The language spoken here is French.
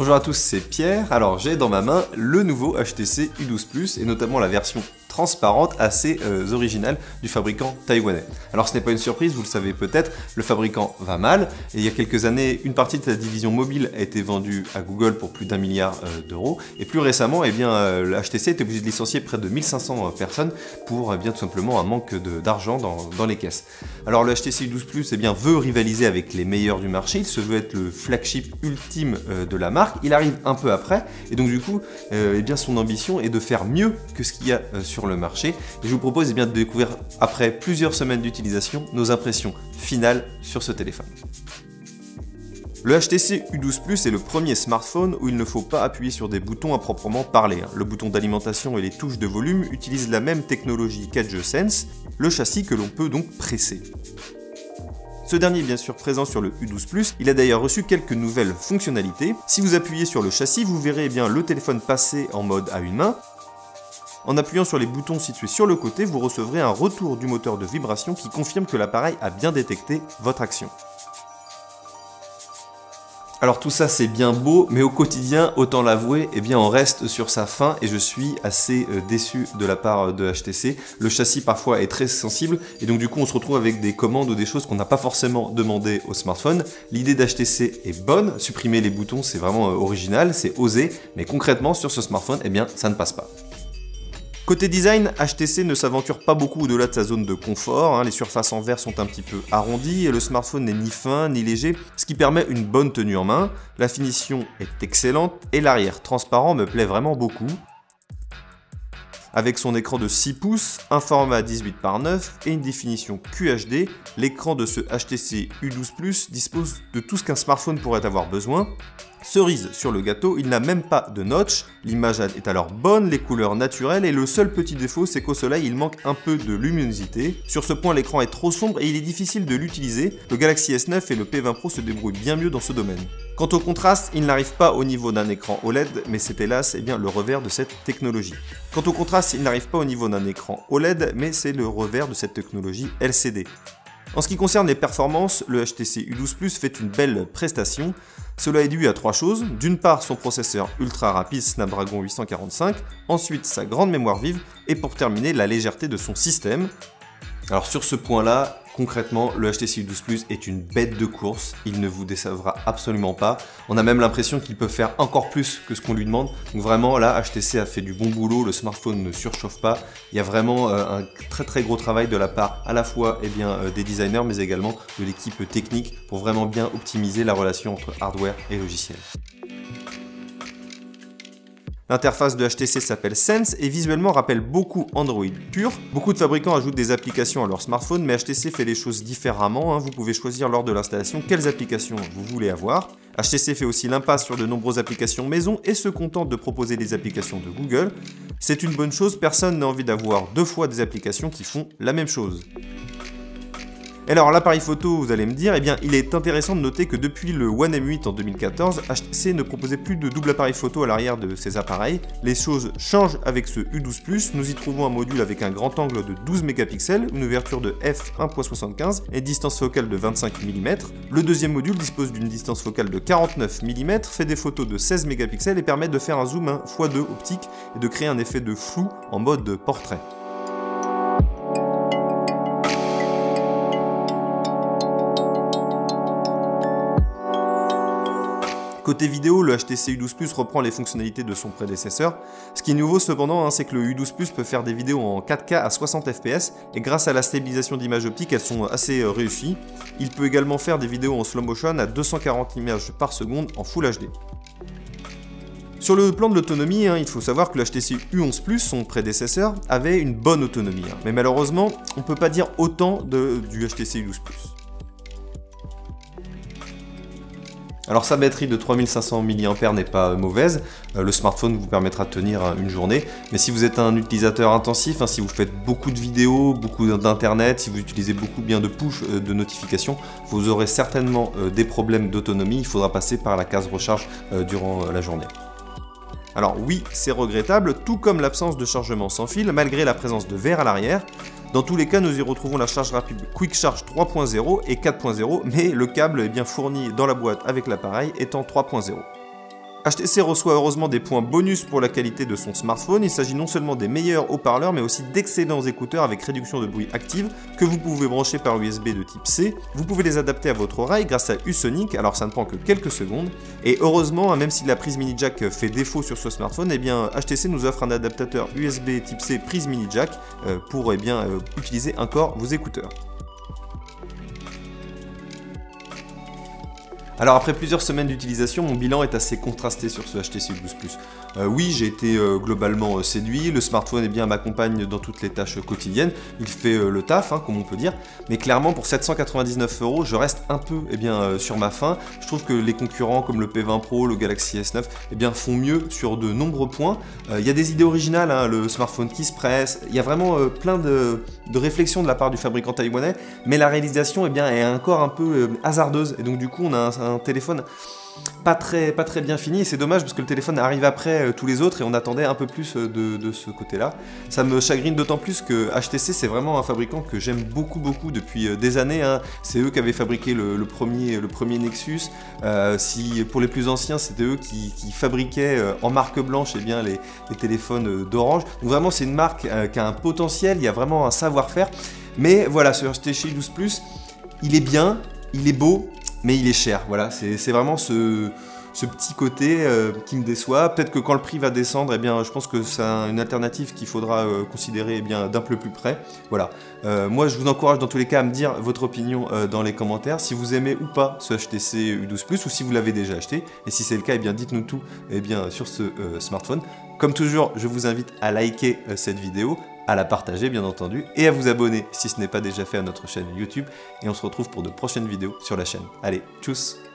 Bonjour à tous, c'est Pierre. Alors j'ai dans ma main le nouveau HTC U12 Plus et notamment la version transparente assez originale du fabricant taïwanais. Alors ce n'est pas une surprise, vous le savez peut-être, le fabricant va mal et il y a quelques années, une partie de sa division mobile a été vendue à Google pour plus d'1 milliard d'euros et plus récemment, le HTC était obligé de licencier près de 1500 personnes pour tout simplement un manque d'argent dans les caisses. Alors le HTC U12 Plus veut rivaliser avec les meilleurs du marché, il se veut être le flagship ultime de la marque, il arrive un peu après et donc du coup son ambition est de faire mieux que ce qu'il y a sur le marché et je vous propose de découvrir après plusieurs semaines d'utilisation nos impressions finales sur ce téléphone. Le HTC U12 Plus est le premier smartphone où il ne faut pas appuyer sur des boutons à proprement parler. Le bouton d'alimentation et les touches de volume utilisent la même technologie qu'EdgeSense, le châssis que l'on peut donc presser. Ce dernier est bien sûr présent sur le U12 Plus, il a d'ailleurs reçu quelques nouvelles fonctionnalités. Si vous appuyez sur le châssis, vous verrez le téléphone passer en mode à une main. En appuyant sur les boutons situés sur le côté, vous recevrez un retour du moteur de vibration qui confirme que l'appareil a bien détecté votre action. Alors tout ça c'est bien beau, mais au quotidien, autant l'avouer, on reste sur sa faim et je suis assez déçu de la part de HTC. Le châssis parfois est très sensible et donc du coup on se retrouve avec des commandes ou des choses qu'on n'a pas forcément demandé au smartphone. L'idée d'HTC est bonne, supprimer les boutons c'est vraiment original, c'est osé, mais concrètement sur ce smartphone, ça ne passe pas. Côté design, HTC ne s'aventure pas beaucoup au-delà de sa zone de confort, les surfaces en verre sont un petit peu arrondies et le smartphone n'est ni fin ni léger, ce qui permet une bonne tenue en main. La finition est excellente et l'arrière transparent me plaît vraiment beaucoup. Avec son écran de 6 pouces, un format 18:9 et une définition QHD, l'écran de ce HTC U12 Plus dispose de tout ce qu'un smartphone pourrait avoir besoin. Cerise sur le gâteau, il n'a même pas de notch, l'image est alors bonne, les couleurs naturelles et le seul petit défaut c'est qu'au soleil il manque un peu de luminosité. Sur ce point l'écran est trop sombre et il est difficile de l'utiliser, le Galaxy S9 et le P20 Pro se débrouillent bien mieux dans ce domaine. Quant au contraste, il n'arrive pas au niveau d'un écran OLED, mais c'est hélas le revers de cette technologie. Quant au contraste, il n'arrive pas au niveau d'un écran OLED, mais c'est le revers de cette technologie LCD. En ce qui concerne les performances, le HTC U12 Plus fait une belle prestation. Cela est dû à trois choses. D'une part, son processeur ultra rapide Snapdragon 845, ensuite sa grande mémoire vive, et pour terminer, la légèreté de son système. Alors sur ce point-là, concrètement, le HTC U12 Plus est une bête de course, il ne vous décevra absolument pas. On a même l'impression qu'il peut faire encore plus que ce qu'on lui demande. Donc vraiment là, HTC a fait du bon boulot, le smartphone ne surchauffe pas. Il y a vraiment un très gros travail de la part à la fois des designers mais également de l'équipe technique pour vraiment bien optimiser la relation entre hardware et logiciel. L'interface de HTC s'appelle Sense et visuellement rappelle beaucoup Android pur. Beaucoup de fabricants ajoutent des applications à leur smartphone, mais HTC fait les choses différemment. Vous pouvez choisir lors de l'installation quelles applications vous voulez avoir. HTC fait aussi l'impasse sur de nombreuses applications maison et se contente de proposer des applications de Google. C'est une bonne chose, personne n'a envie d'avoir deux fois des applications qui font la même chose. Et alors l'appareil photo, vous allez me dire, il est intéressant de noter que depuis le One M8 en 2014, HTC ne proposait plus de double appareil photo à l'arrière de ses appareils. Les choses changent avec ce U12 Plus, nous y trouvons un module avec un grand angle de 12 mégapixels, une ouverture de f1.75 et une distance focale de 25 mm. Le deuxième module dispose d'une distance focale de 49 mm, fait des photos de 16 mégapixels et permet de faire un zoom x2 optique et de créer un effet de flou en mode portrait. Côté vidéo, le HTC U12 Plus reprend les fonctionnalités de son prédécesseur. Ce qui est nouveau cependant, c'est que le U12 Plus peut faire des vidéos en 4K à 60 fps et grâce à la stabilisation d'image optique, elles sont assez réussies. Il peut également faire des vidéos en slow motion à 240 images par seconde en Full HD. Sur le plan de l'autonomie, il faut savoir que le HTC U11 Plus, son prédécesseur, avait une bonne autonomie. Mais malheureusement, on ne peut pas dire autant du HTC U12 Plus. Alors sa batterie de 3500 mAh n'est pas mauvaise, le smartphone vous permettra de tenir une journée, mais si vous êtes un utilisateur intensif, si vous faites beaucoup de vidéos, beaucoup d'internet, si vous utilisez beaucoup de push de notifications, vous aurez certainement des problèmes d'autonomie, il faudra passer par la case recharge durant la journée. Alors oui, c'est regrettable, tout comme l'absence de chargement sans fil, malgré la présence de verre à l'arrière. Dans tous les cas, nous y retrouvons la charge rapide Quick Charge 3.0 et 4.0, mais le câble est bien fourni dans la boîte avec l'appareil étant 3.0. HTC reçoit heureusement des points bonus pour la qualité de son smartphone. Il s'agit non seulement des meilleurs haut-parleurs, mais aussi d'excellents écouteurs avec réduction de bruit active que vous pouvez brancher par USB de type C. Vous pouvez les adapter à votre oreille grâce à U-Sonic, alors ça ne prend que quelques secondes. Et heureusement, même si la prise mini jack fait défaut sur ce smartphone, eh bien HTC nous offre un adaptateur USB type C prise mini jack pour utiliser encore vos écouteurs. Alors après plusieurs semaines d'utilisation, mon bilan est assez contrasté sur ce HTC U12 Plus. Oui, j'ai été globalement séduit, le smartphone m'accompagne dans toutes les tâches quotidiennes, il fait le taf, comme on peut dire, mais clairement pour 799 €, je reste un peu sur ma faim. Je trouve que les concurrents comme le P20 Pro, le Galaxy S9 font mieux sur de nombreux points. Il y a des idées originales, le smartphone qui se presse, il y a vraiment plein de réflexions de la part du fabricant taïwanais, mais la réalisation est encore un peu hasardeuse, et donc du coup on a un téléphone pas très bien fini, et c'est dommage parce que le téléphone arrive après tous les autres et on attendait un peu plus de ce côté-là. Ça me chagrine d'autant plus que HTC c'est vraiment un fabricant que j'aime beaucoup depuis des années. C'est eux qui avaient fabriqué le premier Nexus. Si pour les plus anciens c'était eux qui fabriquaient en marque blanche les téléphones d'Orange. Donc vraiment c'est une marque qui a un potentiel, il y a vraiment un savoir-faire. Mais voilà, ce HTC U12 Plus, il est bien, il est beau, mais il est cher, voilà, c'est vraiment ce petit côté qui me déçoit. Peut-être que quand le prix va descendre, je pense que c'est une alternative qu'il faudra considérer d'un peu plus près. Voilà, moi je vous encourage dans tous les cas à me dire votre opinion dans les commentaires, si vous aimez ou pas ce HTC U12 Plus, ou si vous l'avez déjà acheté, et si c'est le cas, dites-nous tout sur ce smartphone. Comme toujours, je vous invite à liker cette vidéo, à la partager bien entendu, et à vous abonner si ce n'est pas déjà fait à notre chaîne YouTube, et on se retrouve pour de prochaines vidéos sur la chaîne. Allez, tchuss!